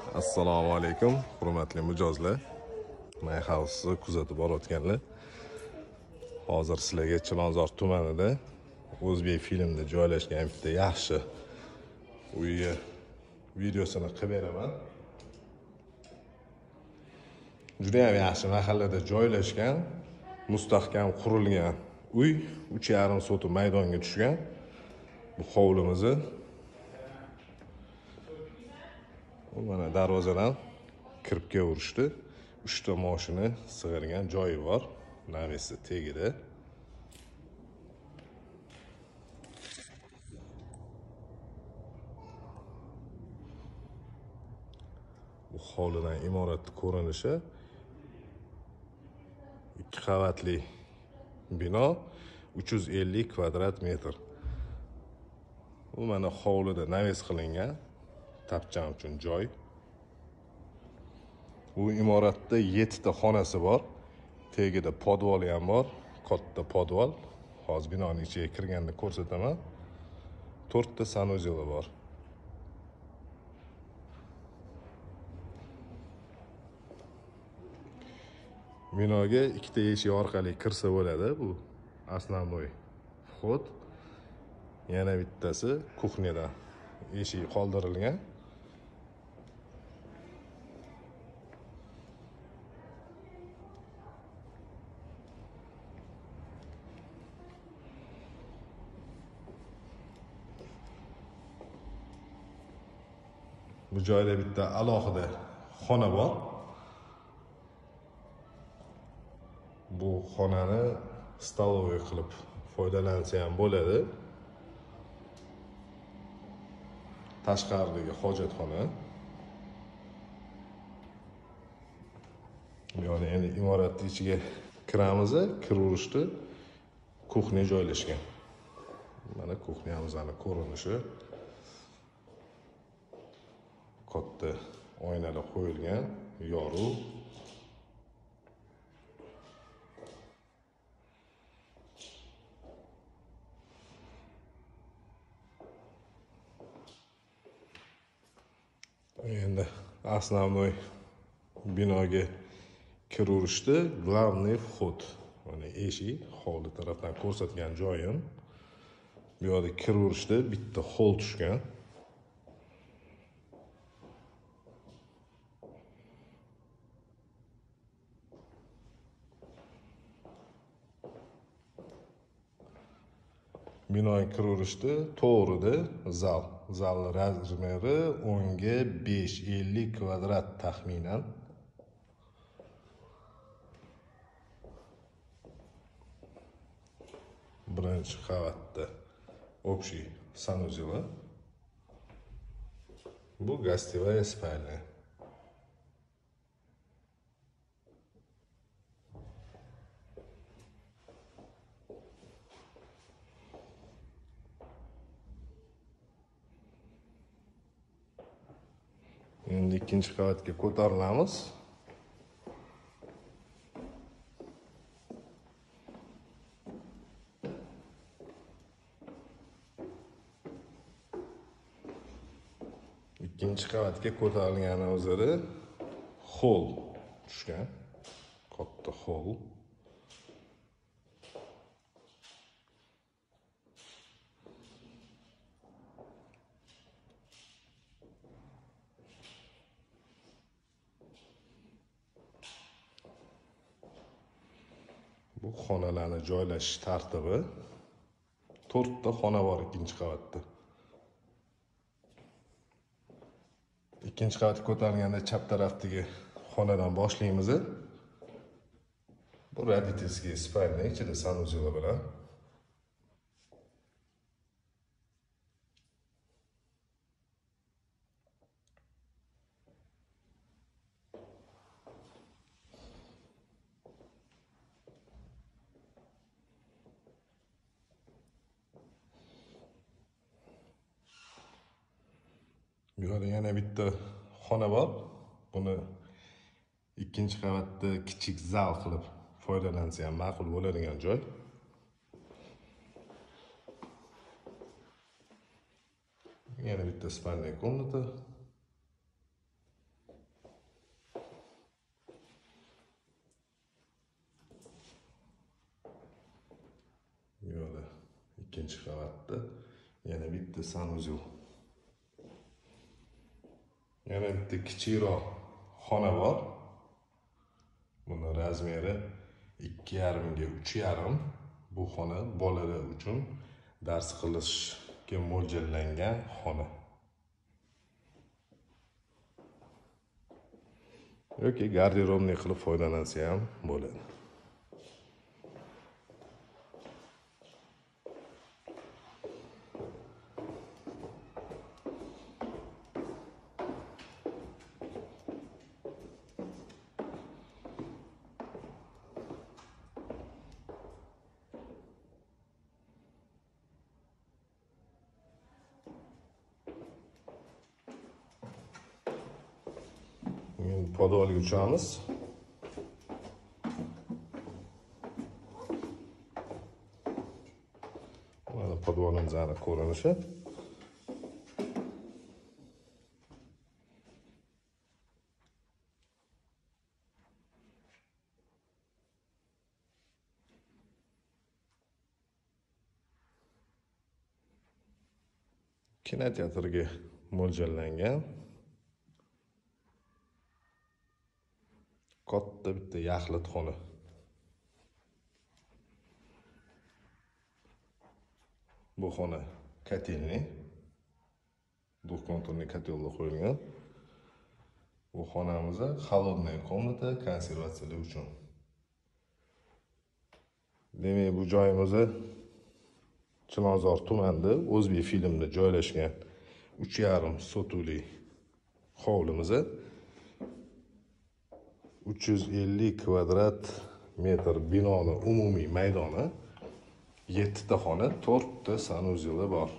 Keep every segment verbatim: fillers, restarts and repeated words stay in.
Assalomu alaykum, hurmatli mijozlar. My House'ni kuzatib borayotganlar. Hozir sizlarga Chilonzor tumanida O'zbek filmda joylashgan bitta yaxshi uyga videosini qilib beraman. Juda ham yaxshi mahallada joylashgan, mustahkam qurilgan uy, uch yarim so'ti maydonga tushgan. Bu hovlimizni mana darvozadan kirib kelishdi. uchta mashina sig'irgan joyi bor. Navesi tegida. Bu hovlidan imoratning ko'rinishi ikki qavatli bino, uch yuz ellik kvadrat metr. Bu mana hovlida naves qilingan tapcham uchun joy. Bu imoratda yettita xonasi bor. Tegida podvol ham bor, katta podvol. Hozir binoning ichiga kirganda ko'rsataman. to'rtta sanuzel bor. Binoga ikkita eshik orqali kirsa bo'ladi. Bu основной vxod. Yana bittasi kuxnyadan eshik qoldirilgan. Bu joyda bitta alohida xona bor. Bu xonani stolovoy qilib foydalansa ham bo'ladi. Tashqaridagi hojatxona. Yani endi imoratning ichiga kiramiz, kiraverishda kuxnya joylashgan. Mana kuxnyamizning ko'rinishi. Katta oynalar qo'yilgan, yoruq. Endi основной binoga kiraverishda главный vxod. Mana eshik hovli tarafdan ko'rsatgan joyim. Bu yerga kiraverishda bitta hol tushgan. Binoga kiraverishda to'g'rida zal. Zal razmeri o'n ga besh ellik kvadrat taxminan. Birinchi qavatda общий sanuzel. Bu гостевая спальня. Endi ikkinchi qavatga ko'tarilamiz. Ikkinchi qavatga ko'tarilgani o'zida hol tushgan. Katta hol. Bu xonalarni joylashish tartibi. to'rtta xona bor ikkinchi qavatda. Ikkinchi qavatga ko'tarilganda chap tarafdagi xonadan boshlaymiz. Bu родительский спальня, ichida sanuzel bilan. Bu yerda yana bitta xona bor. Buni ikkinchi qavatda kichik zal qilib foydalansa ham ma'qul bo'ladigan joy. Yana bitta spalniya komnata. ikkinchi qavatda yana bitta sanuzel. Yana bitta kichikroq xona bor. Buni razmeri ikki yarim ga uch yarim. Bu xona bolalar uchun dars qilishga mo'ljallangan xona. yoki garderobniy qilib foydalansa ham bo'ladi. Endi podvalga uchamiz. Mana podvalimizning ko'rinishi. Kinoteatrga mo'ljallangan. Katta bitta yaxlit xona. Bu xona kotelniy. Двухконтурный kotelga qo'yilgan. Bu xonamizda холодная komnata konservatsiyalar uchun. Demak, bu joyimizda Chilonzor tumanida O'zbek filmda joylashgan uch yarim sotuli hovlimizda uch yuz ellik kvadrat metr binoni umumiy maydoni, yetti ta xona, to'rt ta sanuzeli bor.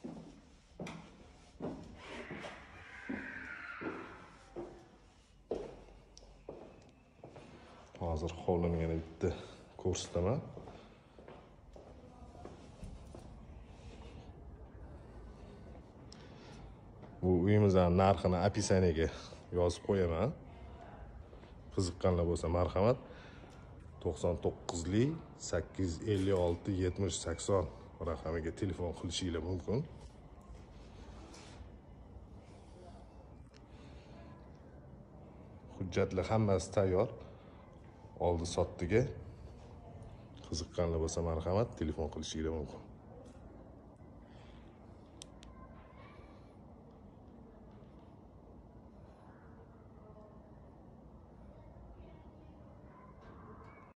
Hozir hovlini yana bitta ko'rsataman. Bu uyimizning narxini описаниеga yozib qo'yaman. Qiziqqanlar bo'lsa marhamat. to'qson to'qqizlik sakkiz yuz ellik olti yetmish sakson raqamiga telefon qilishingiz mumkin. Hujjatlar hammasi tayyor. Oldi sotdiga qiziqqanlar bo'lsa marhamat telefon qilishingiz mumkin.